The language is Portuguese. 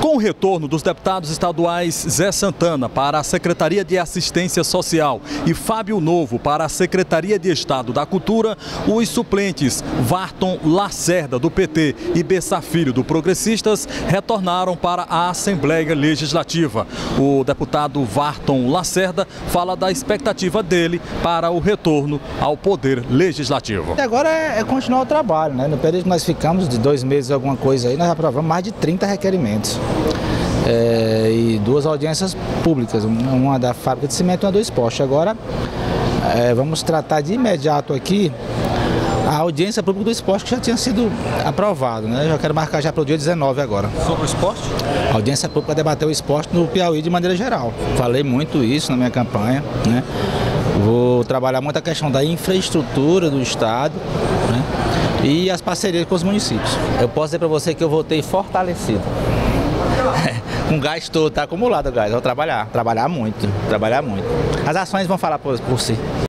Com o retorno dos deputados estaduais Zé Santana para a Secretaria de Assistência Social e Fábio Novo para a Secretaria de Estado da Cultura, os suplentes Varton Lacerda, do PT, e Bessa Filho, do Progressistas, retornaram para a Assembleia Legislativa. O deputado Varton Lacerda fala da expectativa dele para o retorno ao Poder Legislativo. Agora é continuar o trabalho, né? No período que nós ficamos, de 2 meses, alguma coisa aí, nós aprovamos mais de 30 requerimentos. E 2 audiências públicas, uma da fábrica de cimento e uma do esporte. Agora vamos tratar de imediato aqui a audiência pública do esporte, que já tinha sido aprovado, né? Eu já quero marcar já para o dia 19 agora. Sobre o esporte? A audiência pública vai debater o esporte no Piauí de maneira geral. Falei muito isso na minha campanha, né? Vou trabalhar muito a questão da infraestrutura do estado, né? E as parcerias com os municípios. Eu posso dizer para você que eu voltei fortalecido. Com gás todo, está acumulado o gás. Eu vou trabalhar muito. As ações vão falar por si.